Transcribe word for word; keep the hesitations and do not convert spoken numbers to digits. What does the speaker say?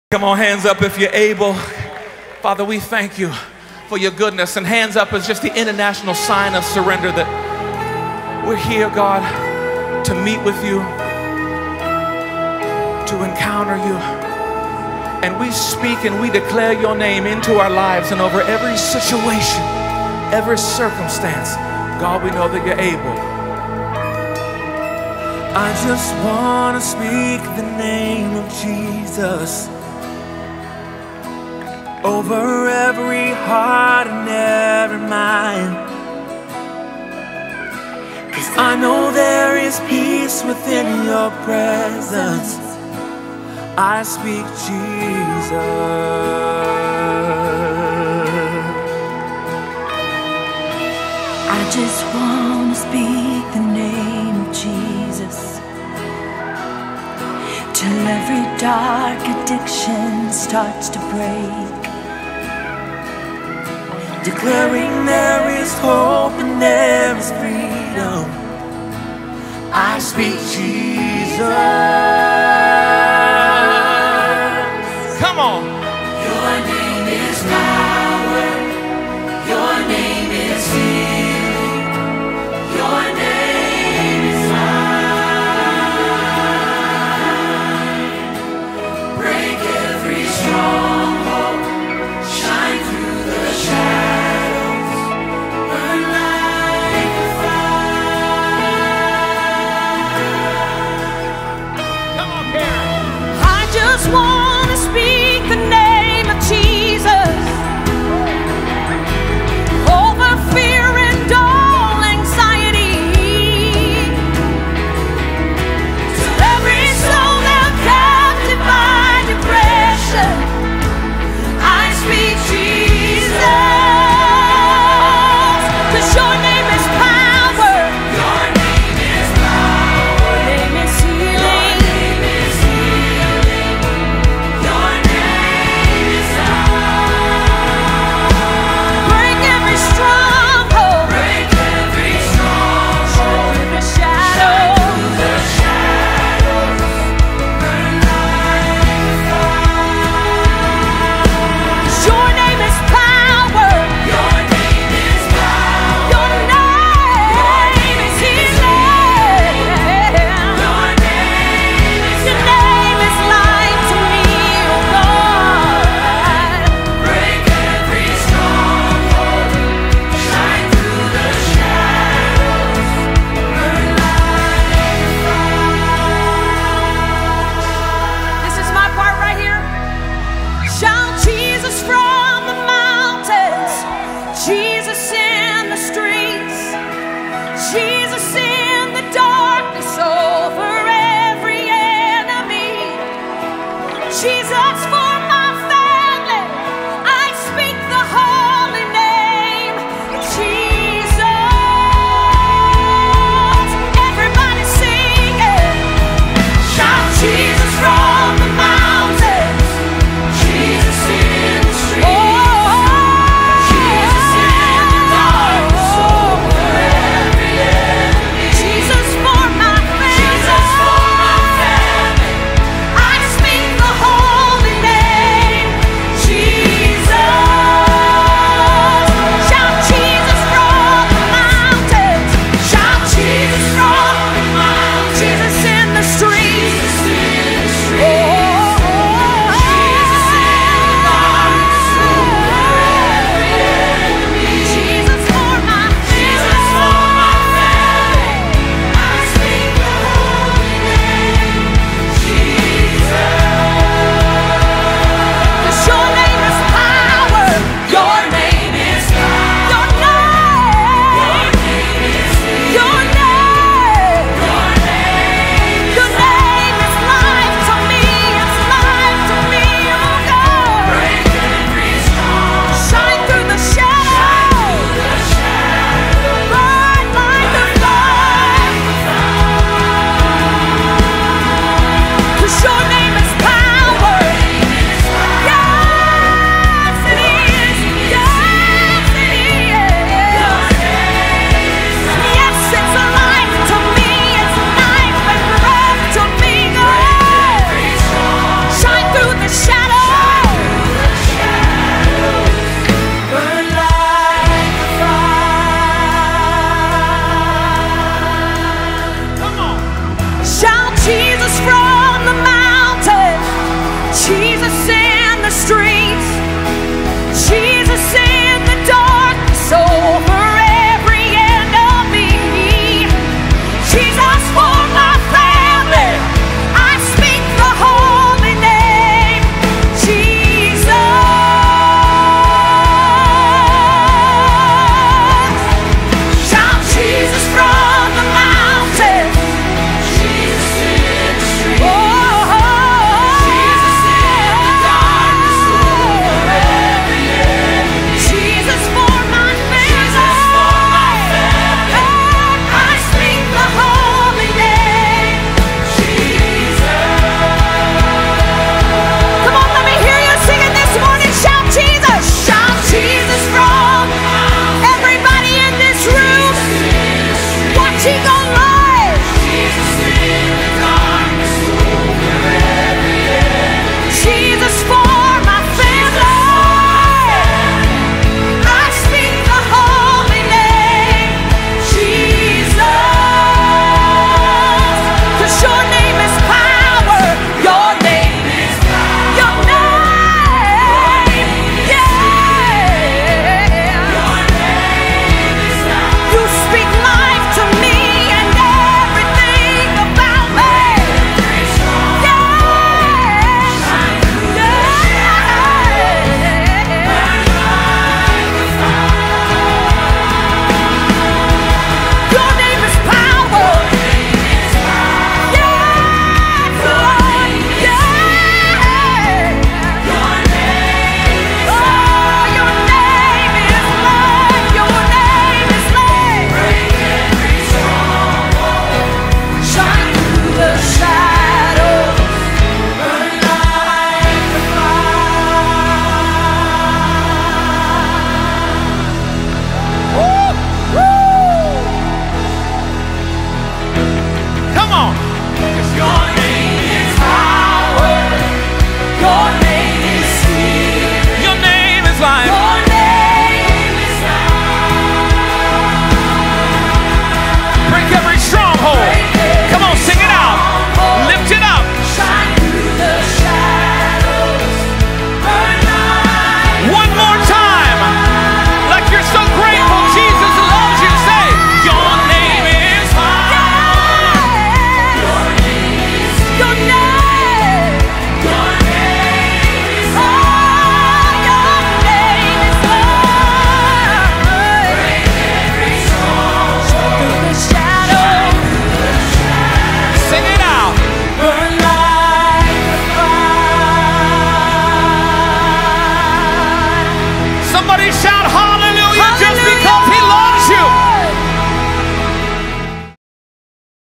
Come on, hands up if you're able. Father, we thank you for your goodness. And hands up is just the international sign of surrender that we're here, God, to meet with you, to encounter you. And we speak and we declare your name into our lives and over every situation, every circumstance. God, we know that you're able. I just want to speak the name of Jesus over every heart and every mind, 'cause I know there is peace within your presence. I speak Jesus. I just want to speak the name of Jesus till every dark addiction starts to break, declaring there is hope and there is freedom. I speak Jesus. Come on. Your name is power. Your name is healing. Your name is life. Break every stronghold. Shine through the shadows. Burn like a fire. Come on, Carrie. I just want to speak the name of Jesus over fear and all anxiety, to every soul now captive by depression. I speak Jesus, 'cause your name is power. Your name is power. Your name is healing. Your name is healing. Your name is life. Break every stronghold. Break every stronghold. Through the shadows. The shadows burn like a fire. Your name is power. Your name is power. Your name is healing. Your name is Your name is life to me, oh God. break every stronghold. Shine through the shadows. Burn like a fire. This is my part right here. Shout Jesus from the mountains, Jesus in the streets, Jesus in the darkness over every enemy, Jesus for my family. I speak the holy name, Jesus. Everybody sing it. Shout Jesus from the mountains, Jesus in the streets, Jesus in the darkness over every enemy, Jesus for my Jesus family. for my family. I speak the holy name. Somebody shout hallelujah.